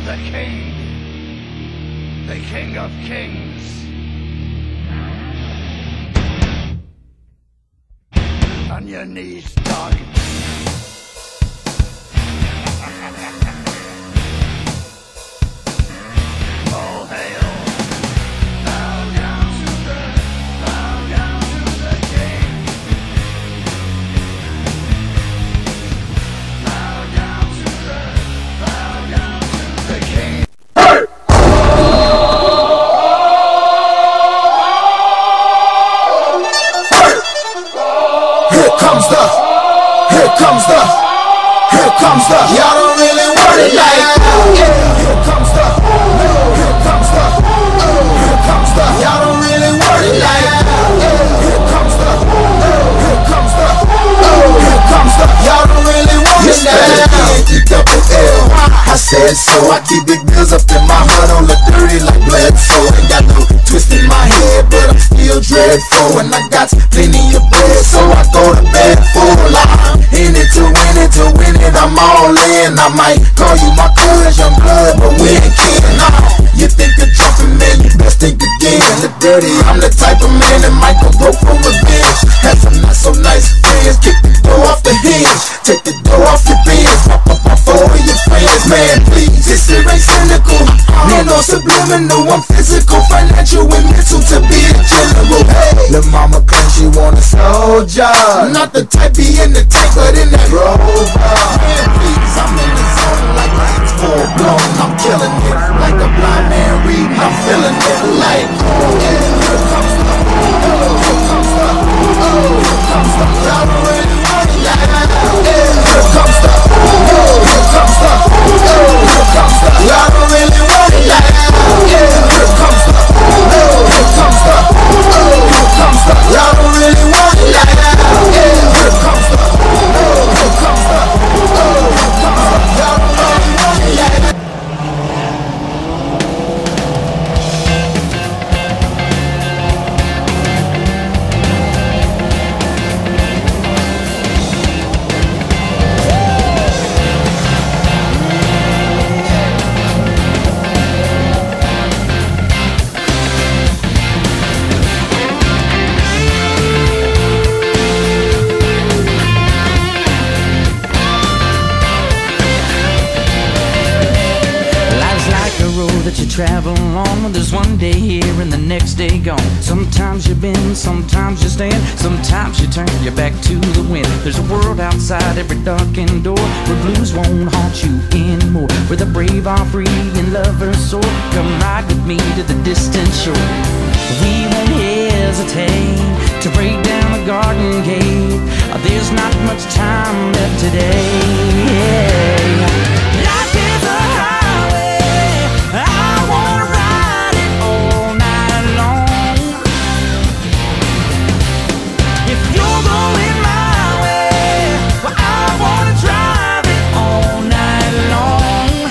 the king of kings. On your knees, dog. All hail. Bow down to the king. Bow down to the king. Here comes the, y'all don't really want it like that. Here comes the, y'all don't really want it like that. Here comes the, y'all don't really want it like that. I said so, I keep big bills up in my heart on the dirty like blood. So ain't got no twist in my head, but I'm still dreadful. And I got plenty of bread, so I go to bed full. I'm in it to win it, I'm all in. I might call you my cuz, young blood, but we ain't kidding. You think you're jumping, man, you best think again. The dirty, I'm the type of man that might go broke for revenge. Had some not so nice friends, kick the door off the hinge, take the door off your bins, pop up on 4 of your friends. Man, please, this shit ain't cynical. Man, no subliminal, I'm physical, financial, and mental to be a general. Hey, the mama claims she want a soldier, not the type be in the tank, but in that rover. Man, please, I'm in the zone like it's full blown. I'm killing it like a blind man reading. I'm feeling it like, here comes the, here comes the, y'all don't really want it like that. Here comes the, here comes the, y'all don't really want it like that. Here comes the, here comes the, y'all don't really want it like that. Here comes the, here comes the, y'all don't really want it like that. That you travel along, there's one day here and the next day gone. Sometimes you bend, sometimes you stand, sometimes you turn your back to the wind. There's a world outside every darkened door, where blues won't haunt you anymore, where the brave are free and lovers soar. Come ride with me to the distant shore. We won't hesitate to break down the garden gate. There's not much time left today. Life is a highway, I wanna ride it all night long. If you're going my way, well, I wanna drive it all night long.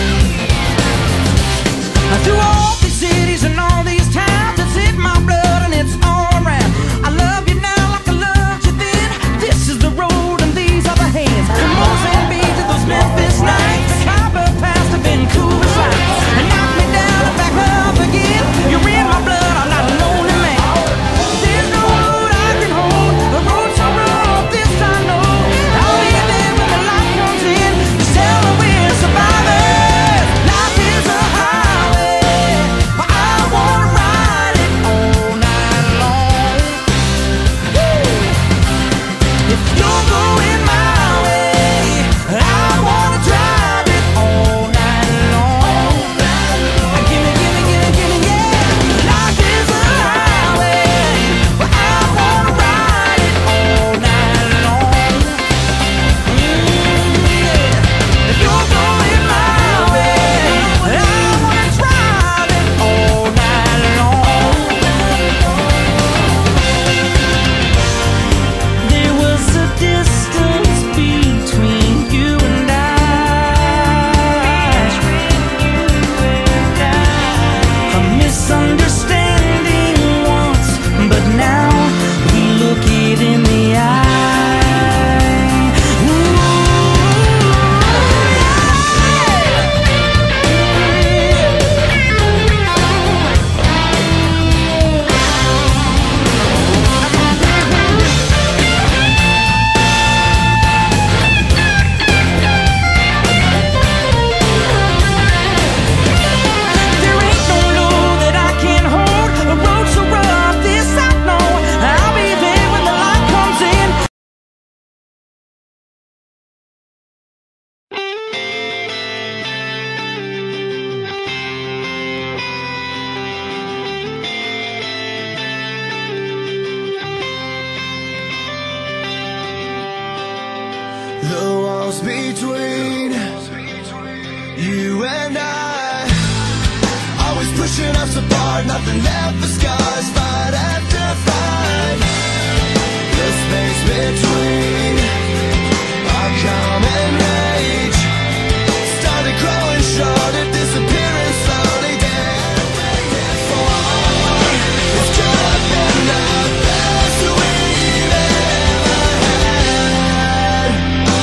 Through all these cities and all these towns, it's in my blood and it's all around. I love you now like I loved you then. This is the road and these are the hands. Come on. The walls between you and I, always pushing us apart, nothing left but scars, fight after fight. The space between our calm and rage started growing shorter, disappearing slowly. Therefore, it's could have been the best we've ever had.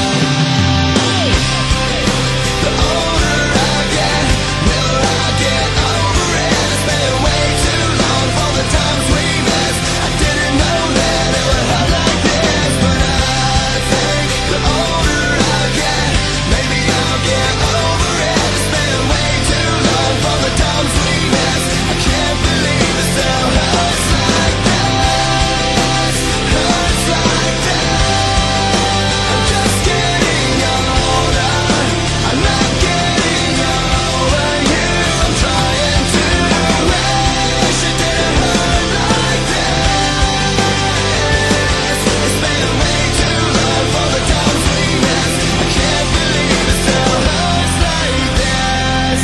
The older I get, will I get over it? It's been way too long for the times we missed. I didn't know that it would hurt like this, but I think the older I get, maybe I'll get over it. It's been way too long for the times we missed. I can't believe it still hurts like this, hurts like this. I'm just getting older, I'm not getting over you. I'm trying to wish it didn't hurt like this. It's been way too long for the times we missed. I can't believe it still hurts like this.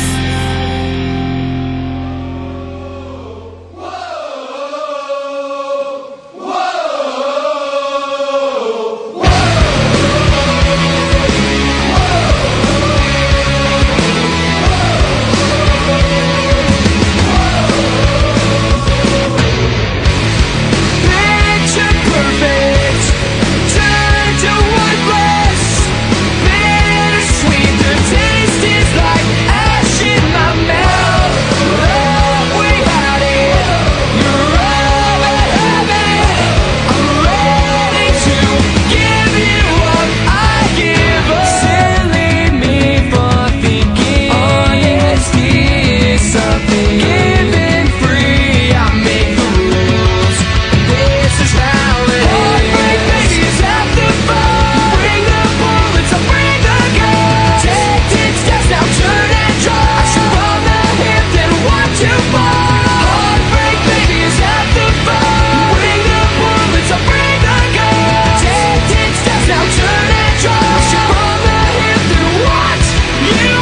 Picture perfect, turn to worthless. Bittersweet, the taste is like ash in my mouth. Love, we had it, you're all I have it. I'm ready to give you what I give up. Silly me for thinking honesty is something given free. I make the rules. This is how it is. Heartbreak, baby, is at the bar. Bring the bullets, I'll bring the gun. Take steps, now turn and draw. I shoot from the hip, then one too far. Heartbreak, baby, is at the bar. Bring the bullets, I'll bring the gun. Take steps, now turn and draw. I shoot from the hip, then what you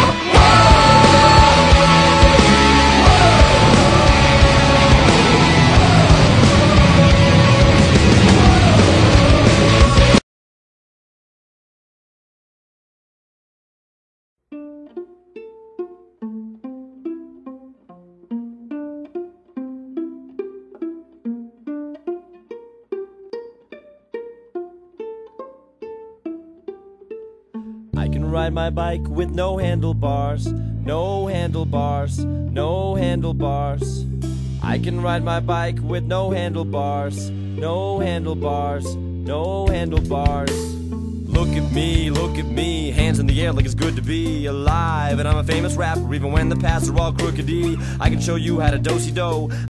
I can ride my bike with no handlebars, no handlebars, no handlebars. I can ride my bike with no handlebars, no handlebars, no handlebars. Look at me, hands in the air like it's good to be alive. And I'm a famous rapper even when the paths are all crookedy. I can show you how to do-si-do.